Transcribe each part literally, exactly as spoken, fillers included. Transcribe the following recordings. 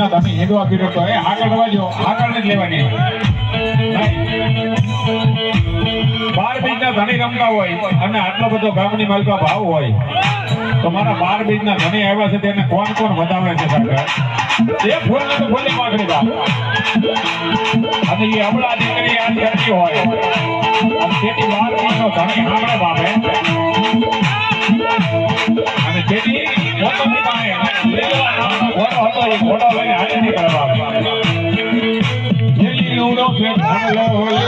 બીજના તમે હેદવા પીરો તો એ આગળ રવાજો આગળ ને લેવાની બાર બીજના ધણી રમતા હોય અને આટલો બધો ગામની માલકા ભાવ હોય તો મારા બાર બીજના ધણી આવ્યા છે તેને કોણ કોણ વધાવે છે સાહેબ એ ફૂલ ને તો ફૂલની માગણી બાપ અને એ હમણાં દીકરી આ કરતી હોય અને તેથી બાર બીજનો ધણી સાંભળે બાપે અને તેથી મોટો પાસે ઘોડો હતો એ ઘોડો લઈને હાજર નહીં કરવા જેલી ઉડો છે ભાગલો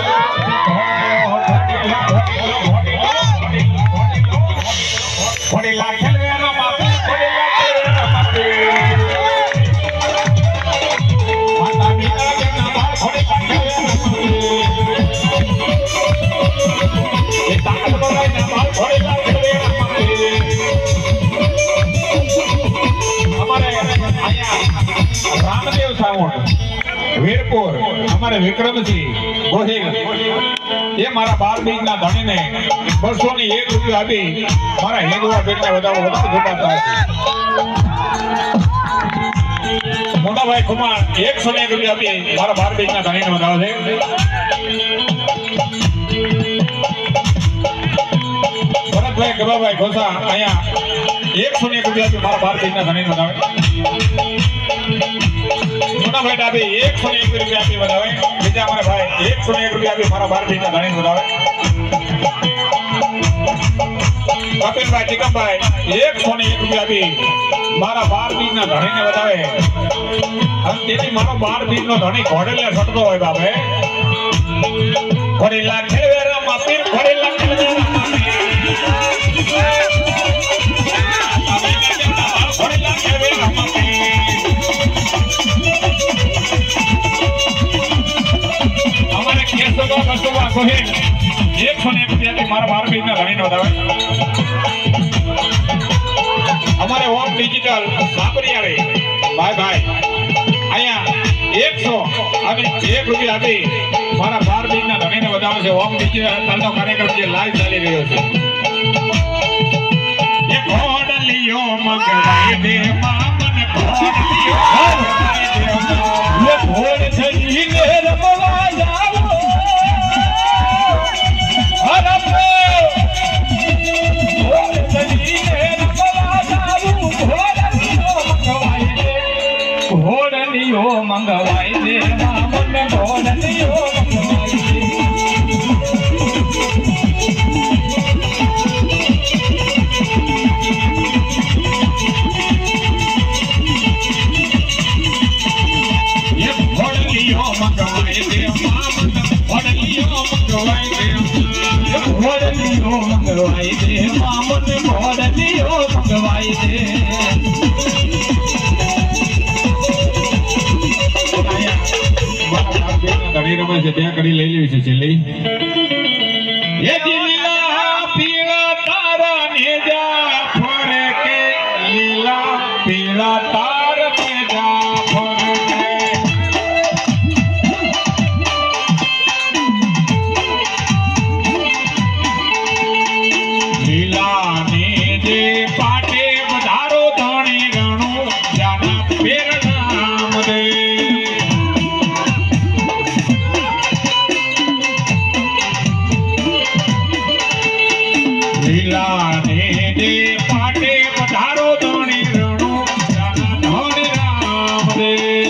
ઘોડી લાખે લેવાનો બાપુ ઘોડી લાખે લેવાનો બાપુ માતા પિતા કે નામ ઘોડી લાખે લેવાનો એ તાકત બોલાય ના બાપ ઘોડી લાખે લેવાનો રામદેવ સાવણ વીરપુર અમારે વિક્રમસિંહ ગોહિલ એ મારા બાર બીજના ધણીને બસો ની એક રૂપિયા આપી મારા હેદવા પેટને વધારો વધારે જોડાતા મોટાભાઈ કુમાર એકસો ને એક રૂપિયા આપી મારા બાર બીજના ધણીને વધારો છે ભરતભાઈ ગબાભાઈ ઘોસા અહીંયા એકસો ને એક રૂપિયા આપી મારા બાર બીજના ધણીને વધારે મોટાભાઈ ડાબી એકસો ને એક રૂપિયા આપી વધાવે બીજા અમારા ભાઈ એકસો ને એક રૂપિયા આપી મારા બાર બીજના ધણી વધાવે કપિલભાઈ ટીકમભાઈ એકસો ને એક રૂપિયા આપી મારા બાર બીજના ધણીને વધાવે અને તેથી મારો બાર બીજનો ધણી ઘોડેલા છટતો હોય બાપે ઘોડેલા ખેલવેરા માપી ઘોડેલા ખેલવેરા માપી ઘોડેલા ખેલવેરા માપી એકસો ને એક રૂપિયા મારા બાર બીજના ધણીને વધાવે અમારે ઓમ ડિજિટલ સાપરિયાળી ભાઈ ભાઈ અહીંયા એકસો અને એક રૂપિયા આપી મારા બાર બીજના ધણીને વધાવે છે ઓમ ડિજિટલ નો કાર્યક્રમ જે લાઈવ ચાલી રહ્યો છે એ ઘોડલિયો મંગવાઈ દે મામન ઘોડલિયો ઘોડ થઈને રમવા જાવ ઘોડલિયો મંગવાઈ દે મામન ઘોડલિયો મંગવાઈ દે એ ઘોડલિયો મંગવાઈ દે મામન ઘોડલિયો મંગવાઈ દે ઘોડલિયો મંગવાઈ દે મામન ઘોડલિયો મંગવાઈ દે ઘણી રમે છે ત્યાં ઘડી લઈ લેવી છે છેલ્લી એ લીલા પીળા તારા ને જા ફરે કે લીલા પીળા તાર ને જા ફરે લીલા ને જે પાટે વધારો ધણી રણું જાના પેર નામ દે પાટે પધારો ધણી રણું જાના ધણી રામ દે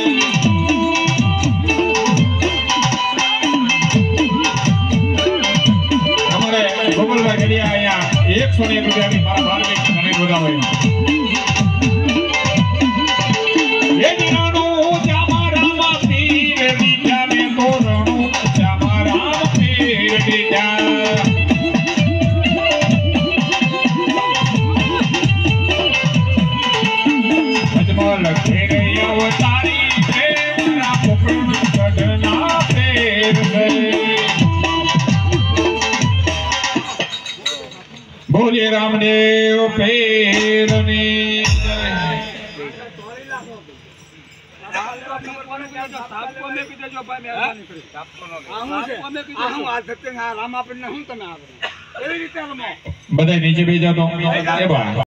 અમારે ગોપાલભાઈ ગડિયા અહીંયા એકસો ને એક રૂપિયાની મારા બાર બીજ ઘણી બધા હોય એ રણું જામા રામા પીર દીધા ને તો રણું જામા રામ પીર દીધા બોલે રામદેવ પેરની બધા નીચે બેસા તો